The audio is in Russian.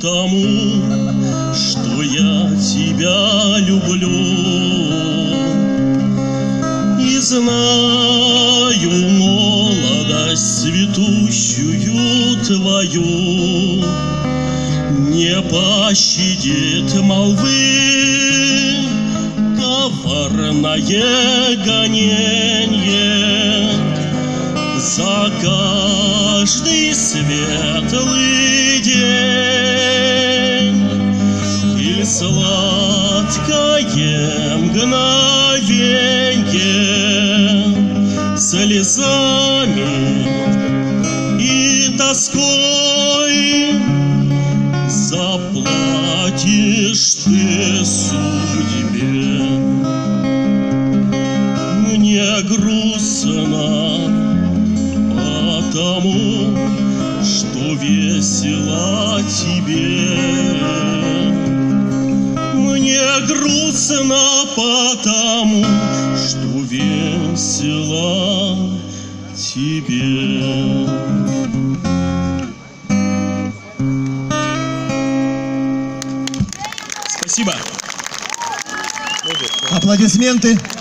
потому, что я тебя люблю. И знаю молодость цветущую твою, не пощадит молвы коварное гоненье. За каждый светлый день или сладкое мгновенье слезами и тоской заплатишь ты судьбе. Мне грустно потому, что весело тебе. Мне грустно потому, что весело тебе. Спасибо. Аплодисменты.